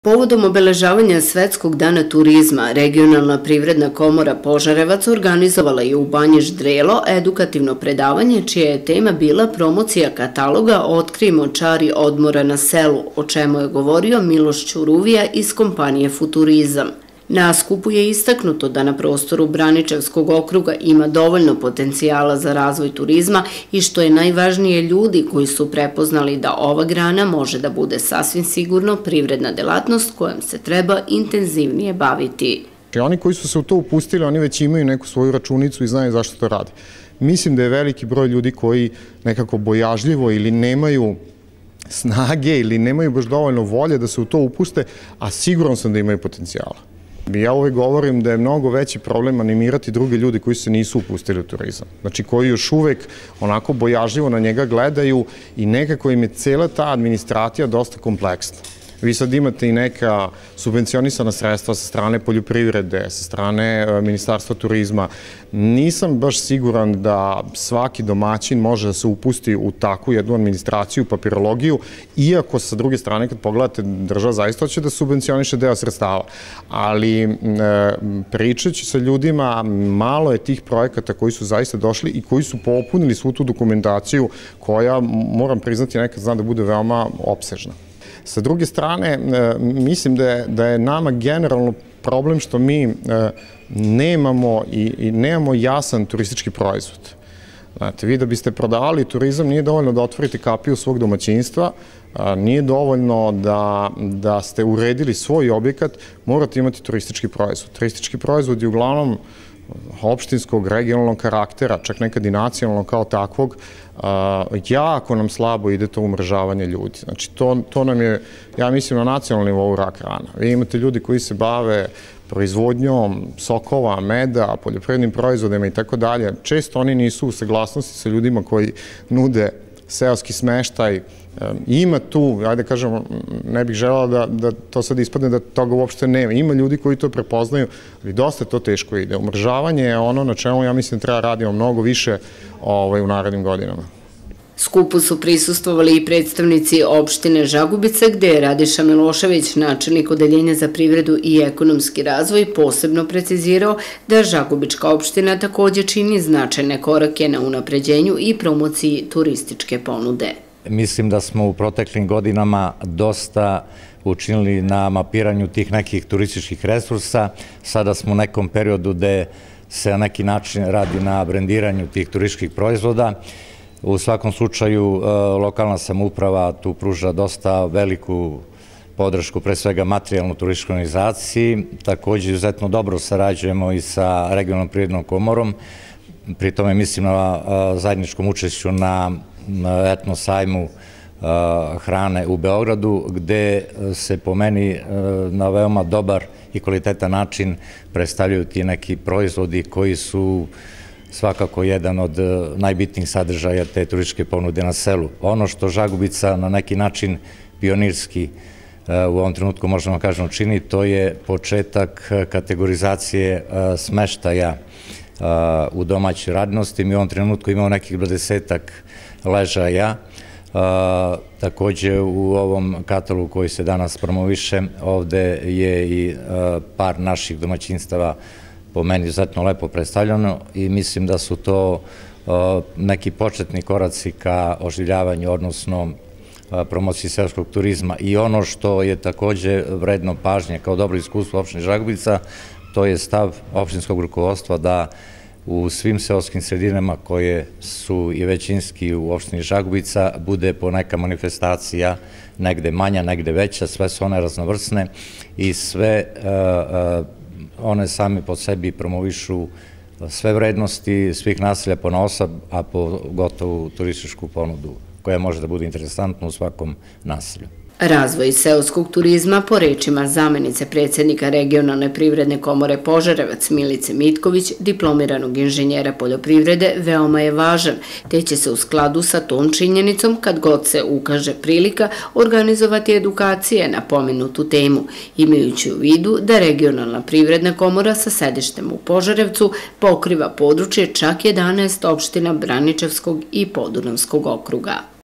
Povodom obeležavanja Svetskog dana turizma, Regionalna privredna komora Požarevac organizovala je u Banji Ždrelo edukativno predavanje čija je tema bila promocija kataloga Otkrijmo čari odmora na selu, o čemu je govorio Miloš Ćuruvija iz kompanije Futurizam. Na skupu je istaknuto da na prostoru Braničevskog okruga ima dovoljno potencijala za razvoj turizma i što je najvažnije ljudi koji su prepoznali da ova grana može da bude sasvim sigurno privredna delatnost kojom se treba intenzivnije baviti. Oni koji su se u to upustili, oni već imaju neku svoju računicu i znaju zašto to rade. Mislim da je veliki broj ljudi koji nekako bojažljivo ili nemaju snage ili nemaju baš dovoljno volje da se u to upuste, a siguran sam da imaju potencijala. Ja uvek govorim da je mnogo veći problem animirati druge ljudi koji se nisu upustili u turizam. Znači koji još uvek onako bojažljivo na njega gledaju i nekako im je cela ta administracija dosta kompleksna. Vi sad imate i neka subvencionisana sredstva sa strane poljoprivrede, sa strane Ministarstva turizma. Nisam baš siguran da svaki domaćin može da se upusti u takvu jednu administraciju, papirologiju, iako sa druge strane kad pogledate država zaista hoće da subvencioniše deo sredstava. Ali pričajući sa ljudima, malo je tih projekata koji su zaista došli i koji su popunili svu tu dokumentaciju koja, moram priznati, nekad zna da bude veoma opsežna. Sa druge strane, mislim da je nama generalno problem što mi nemamo jasan turistički proizvod. Znate, vi da biste prodavali turizam, nije dovoljno da otvorite kapiju svog domaćinstva, nije dovoljno da ste uredili svoj objekat, morate imati turistički proizvod. Turistički proizvod je uglavnom opštinskog, regionalnog karaktera, čak nekad i nacionalnog kao takvog, jako nam slabo ide to umrežavanje ljudi. Znači, to nam je, ja mislim, na nacionalnom nivou rak rana. Vi imate ljudi koji se bave proizvodnjom sokova, meda, poljoprivrednim proizvodima i tako dalje. Često oni nisu u saglasnosti sa ljudima koji nude seoski smeštaj. Ima tu, ajde kažem, ne bih želala da to sad ispadne da toga uopšte nema. Ima ljudi koji to prepoznaju, ali dosta to teško ide. Umrežavanje je ono na čemu ja mislim treba radimo mnogo više u narednim godinama. Skupu su prisustvovali i predstavnici opštine Žagubica, gde je Radiša Milošević, načelnik Odeljenja za privredu i ekonomski razvoj, posebno precizirao da Žagubička opština takođe čini značajne korake na unapređenju i promociji turističke ponude. Mislim da smo u proteklim godinama dosta učinili na mapiranju tih nekih turističkih resursa. Sada smo u nekom periodu gde se na neki način radi na brendiranju tih turističkih proizvoda. U svakom slučaju, lokalna samouprava tu pruža dosta veliku podršku, pre svega materijalnu turističkoj organizaciji. Takođe, izuzetno dobro sarađujemo i sa Regionalnom privrednom komorom. Pri tome mislim na zajedničkom učešću na etno sajmu hrane u Beogradu, gde se po meni na veoma dobar i kvalitetan način predstavljaju ti neki proizvodi koji su svakako jedan od najbitnijih sadržaja te turističke ponude na selu. Ono što Žagubica na neki način pionirski u ovom trenutku možemo kažemo čini, to je početak kategorizacije smeštaja u domaćoj radnosti. Mi u ovom trenutku imamo nekih 20 ležaja. Takođe u ovom katalogu koji se danas promoviše, ovde je i par naših domaćinstava po meni izuzetno lepo predstavljeno i mislim da su to neki početni koraci ka oživljavanju, odnosno promociji seoskog turizma. I ono što je takođe vredno pažnje kao dobro iskustvo opštine Žagubica, to je stav opštinskog rukovodstva da u svim seoskim sredinama koje su i većinski u opštini Žagubica bude po neka manifestacija, negde manja, negde veća, sve su one raznovrsne i sve one same po sebi promovišu sve vrednosti svih naselja ponaosob, a pogotovo turističku ponudu koja može da bude interesantna u svakom naselju. Razvoj seoskog turizma, po rečima zamenice predsjednika Regionalne privredne komore Požarevac Milice Mitković, diplomiranog inženjera poljoprivrede, veoma je važan, te će se u skladu sa tom činjenicom, kad god se ukaže prilika, organizovati edukacije na pomenutu temu, imajući u vidu da Regionalna privredna komora sa sedištem u Požarevcu pokriva područje čak 11 opština Braničevskog i Podunavskog okruga.